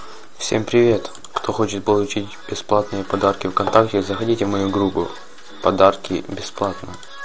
Всем привет! Кто хочет получить бесплатные подарки ВКонтакте, заходите в мою группу. Подарки бесплатно.